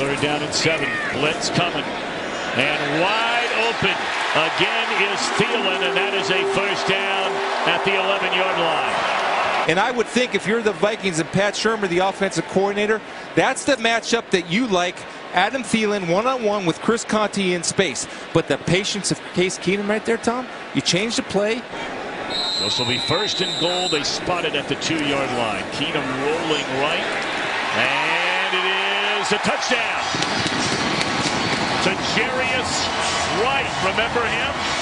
3rd down and 7. Blitz coming. And wide open again is Thielen, and that is a 1st down at the 11-yard line. And I would think if you're the Vikings and Pat Shurmur, the offensive coordinator, that's the matchup that you like. Adam Thielen one-on-one with Chris Conte in space. But the patience of Case Keenum right there, Tom, you change the play. This will be 1st and goal. They spot it at the 2-yard line. Keenum rolling right. And it is a touchdown to Jarius Wright. Remember him?